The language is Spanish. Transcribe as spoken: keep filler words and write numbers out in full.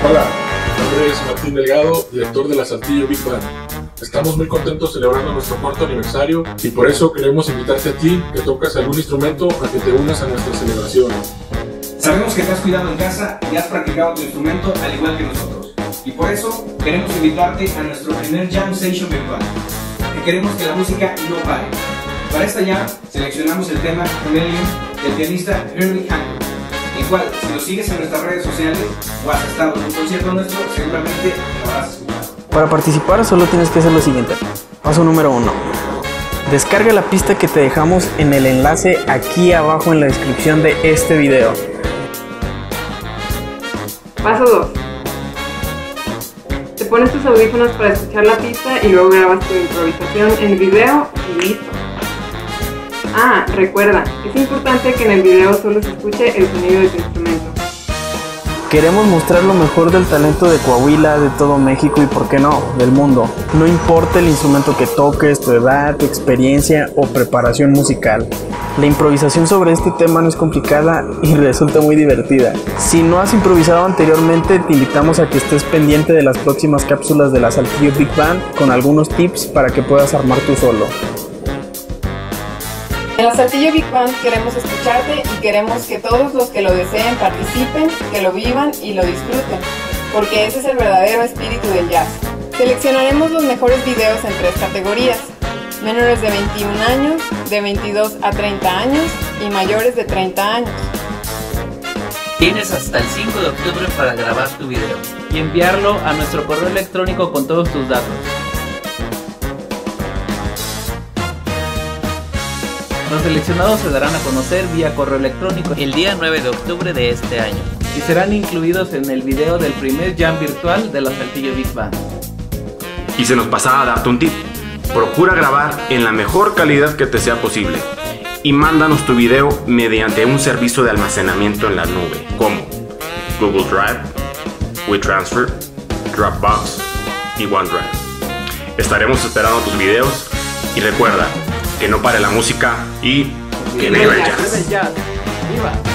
Hola, mi nombre es Martín Delgado, director de la Saltillo Big Band. Estamos muy contentos celebrando nuestro cuarto aniversario y por eso queremos invitarte a ti que tocas algún instrumento a que te unas a nuestra celebración. Sabemos que te has cuidado en casa y has practicado tu instrumento al igual que nosotros. Y por eso queremos invitarte a nuestro primer Jam Session virtual, que queremos que la música no pare. Para esta jam seleccionamos el tema Chameleon del pianista Herbie Hancock, el cual, si lo sigues en nuestras redes sociales o has estado en un concierto nuestro, seguramente lo habrás escuchado. Para participar solo tienes que hacer lo siguiente. Paso número uno. Descarga la pista que te dejamos en el enlace aquí abajo en la descripción de este video. Paso dos. Te pones tus audífonos para escuchar la pista y luego grabas tu improvisación en el video y listo. Ah, recuerda, es importante que en el video solo se escuche el sonido de tu instrumento. Queremos mostrar lo mejor del talento de Coahuila, de todo México y, por qué no, del mundo. No importa el instrumento que toques, tu edad, tu experiencia o preparación musical. La improvisación sobre este tema no es complicada y resulta muy divertida. Si no has improvisado anteriormente, te invitamos a que estés pendiente de las próximas cápsulas de la Saltillo Big Band con algunos tips para que puedas armar tu solo. En la Saltillo Big Band queremos escucharte y queremos que todos los que lo deseen participen, que lo vivan y lo disfruten, porque ese es el verdadero espíritu del jazz. Seleccionaremos los mejores videos en tres categorías: menores de veintiún años, de veintidós a treinta años y mayores de treinta años. Tienes hasta el cinco de octubre para grabar tu video y enviarlo a nuestro correo electrónico con todos tus datos. Los seleccionados se darán a conocer vía correo electrónico el día nueve de octubre de este año y serán incluidos en el video del primer jam virtual de la Saltillo Big Band. Y se nos pasaba a darte un tip. Procura grabar en la mejor calidad que te sea posible y mándanos tu video mediante un servicio de almacenamiento en la nube como Google Drive, WeTransfer, Dropbox y OneDrive. Estaremos esperando tus videos y recuerda que no pare la música y que viva el jazz. ¡Viva!